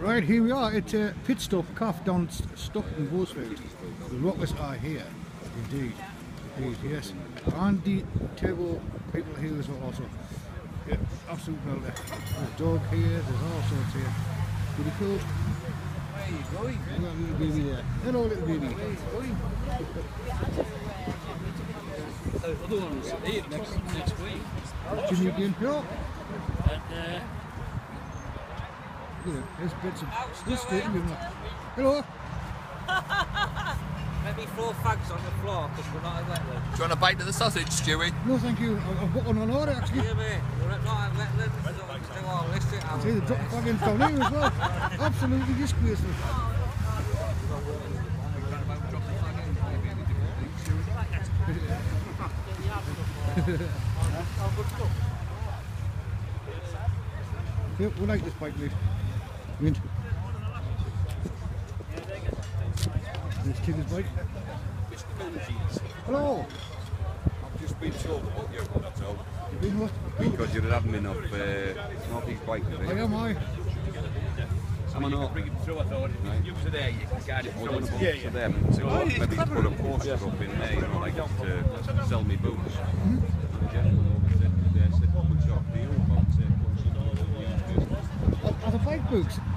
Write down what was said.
Right, here we are. It's a pit stop, calf down Stockton, Boresfield. The rockers are here, indeed. Indeed, yes. And the table people here as well also. Yeah, absolute melter. There's a dog here, there's all sorts here. Pretty cool. Where are you going? We've got a little baby there. Hello, little baby. Where are you going? The other one's here next week. Jimmy again. Hello. And, Look at there's bits of this state. Hello. maybe 4 fags on the floor because we're not a wetland. Do you want a bite of the sausage, Stewie? No, thank you. I've got one on order actually. Yeah, mate, we're not a wetland, we don't do all this shit. See, the drop flag in down here as well. Absolutely disgraceful. Yeah, we like this bike, mate. Mint. Let's take this bike. Hello. I've just been told about you, that's all. You been what? Because you're an admin of North East Bike today. I am I. I'm not bring it through, I thought. If you were there, you can guide it I through. want to to them to maybe put a poster up in there, you know, like to sell me boots. Are the bike books?